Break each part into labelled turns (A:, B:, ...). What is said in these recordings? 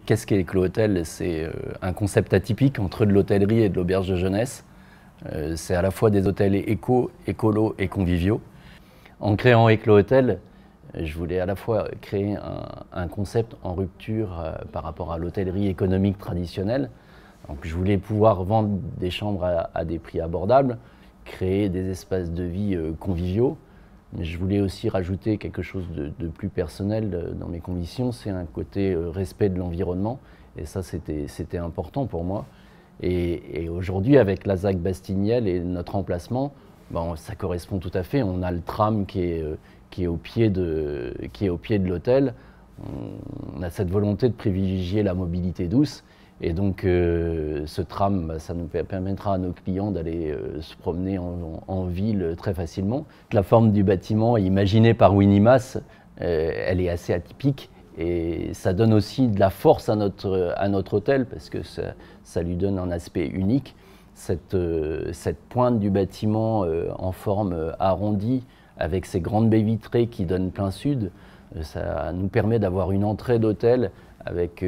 A: Qu'est-ce qu'est Éclos Hôtel? C'est un concept atypique entre de l'hôtellerie et de l'auberge de jeunesse. C'est à la fois des hôtels éco, écolo et conviviaux. En créant Éclos Hôtel, je voulais à la fois créer un concept en rupture par rapport à l'hôtellerie économique traditionnelle. Donc, je voulais pouvoir vendre des chambres à des prix abordables, créer des espaces de vie conviviaux. Mais je voulais aussi rajouter quelque chose de plus personnel dans mes convictions, c'est un côté respect de l'environnement. Et ça, c'était important pour moi. Et aujourd'hui, avec la ZAC Bastiniel et notre emplacement, bon, ça correspond tout à fait. On a le tram qui est au pied de l'hôtel. On a cette volonté de privilégier la mobilité douce. Et donc ce tram, ça nous permettra à nos clients d'aller se promener en ville très facilement. La forme du bâtiment imaginée par Winimas, elle est assez atypique et ça donne aussi de la force à notre hôtel parce que ça lui donne un aspect unique. Cette pointe du bâtiment en forme arrondie avec ces grandes baies vitrées qui donnent plein sud, ça nous permet d'avoir une entrée d'hôtel avec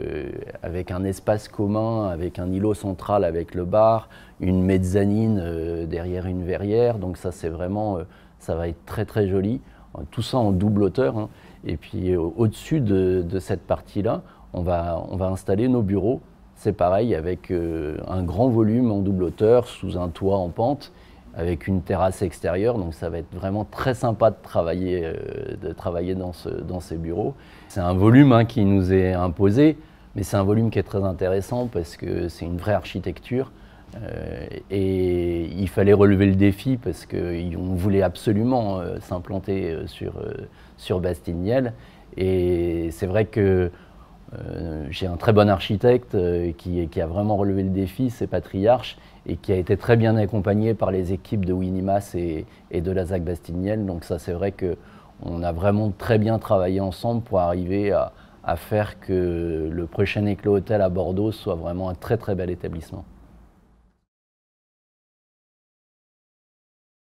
A: un espace commun, avec un îlot central avec le bar, une mezzanine derrière une verrière. Donc ça, c'est vraiment, ça va être très très joli. Tout ça en double hauteur. Hein. Et puis au-dessus de cette partie-là, on va installer nos bureaux. C'est pareil avec un grand volume en double hauteur, sous un toit en pente, avec une terrasse extérieure, donc ça va être vraiment très sympa de travailler dans ces bureaux. C'est un volume qui nous est imposé, mais c'est un volume qui est très intéressant parce que c'est une vraie architecture et il fallait relever le défi parce qu'on voulait absolument s'implanter sur Bastiniel. Et c'est vrai que j'ai un très bon architecte qui a vraiment relevé le défi, c'est Patriarche, et qui a été très bien accompagné par les équipes de Winimas et de la ZAC Bastiniel. Donc ça, c'est vrai qu'on a vraiment très bien travaillé ensemble pour arriver à faire que le prochain Éclos Hôtel à Bordeaux soit vraiment un très très bel établissement.